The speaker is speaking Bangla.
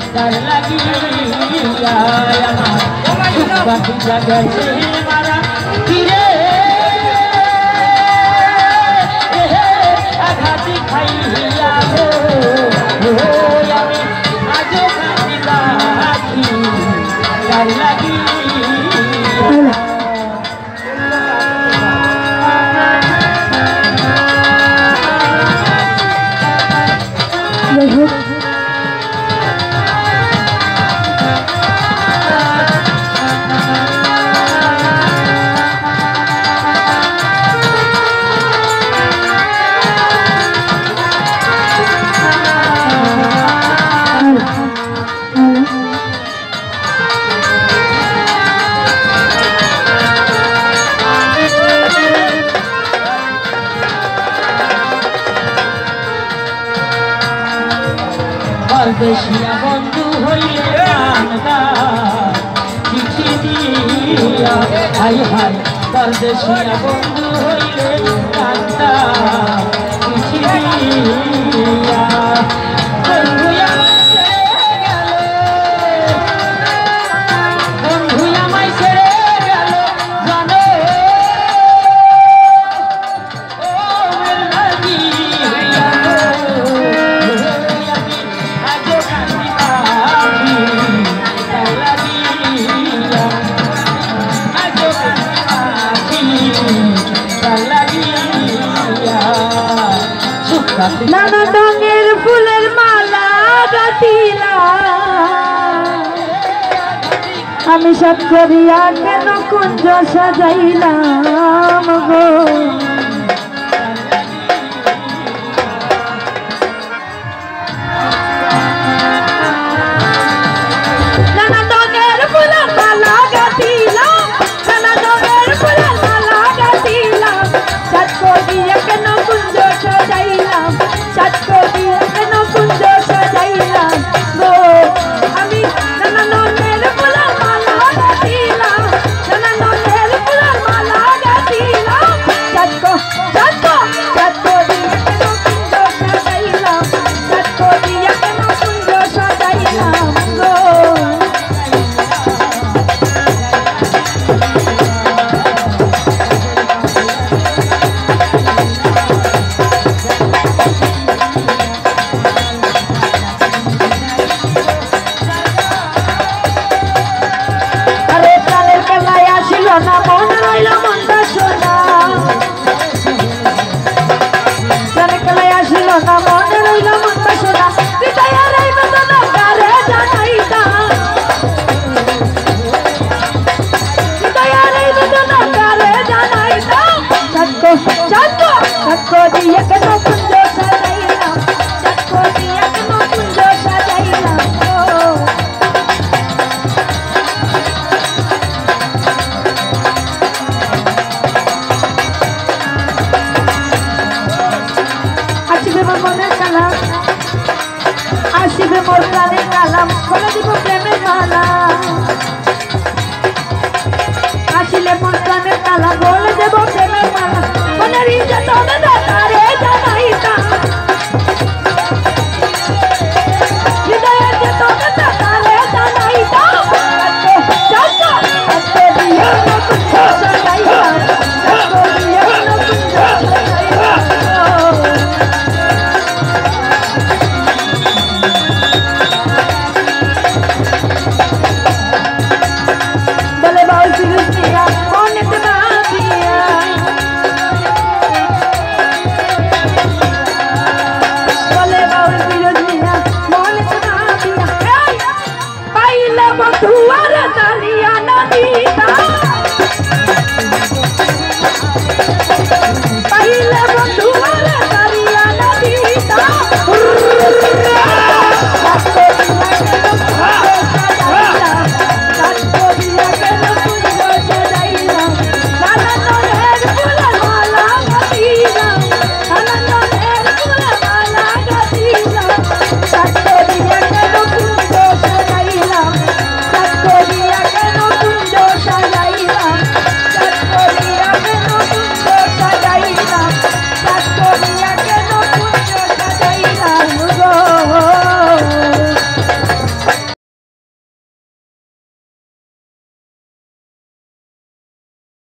তার লাগিয়া আমার বাকি জাগাছে মারা ফিরে আঘাতি খাইয়া আমি আজও কাঁদি বাকি তার লাগিয়া परदेशिया बंधु हইলে कांदा चिठी दिया हाय हाय परदेशिया बंधु हইলে कांदा चिठी दिया নানা রঙের ফুলের মালা গাঁথিলাম আমি সব করিয়া কেন কুঞ্জ সাজাইলাম গো নানা রঙের ফুলের মালা গাঁথিলাম নানা রঙের ফুলের মালা গাঁথিলাম সব করিয়া কেন কুঞ্জ সাজাইলাম চাঁদকে দিয়ে কেন কুঞ্জ সাজাইলাম গো আমি নানা রঙের ফুলের মালা গাঁথিলাম নানা রঙের ফুলের মালা গাঁথিলাম চাঁদকে দিয়ে কেন কুঞ্জ সাজাইলাম চাঁদকে দিয়ে কেন কুঞ্জ সাজাইলাম গো না মন রইল মনটা সোনা জানকলাই আসিল না মন রইল মনটা সোনা হৃদয়ের এই বেদনা কারে জানাইতাম হৃদয়ের এই বেদনা কারে জানাইতাম চাঁদকো দিয়ে কেন কুঞ্জ সাজাইলাম চাঁদকো দিয়ে কেন কুঞ্জ সাজাইলাম আসিবে মোর প্রাণের কালাম বলে দিব প্রেমের মালা আসিলে মোর প্রাণের কালাম বলে দেব প্রেমের মালা মনের ইজ্জত তারে জানাইতাম হৃদয়ের ইজ্জত তারে জানাইতাম Bye.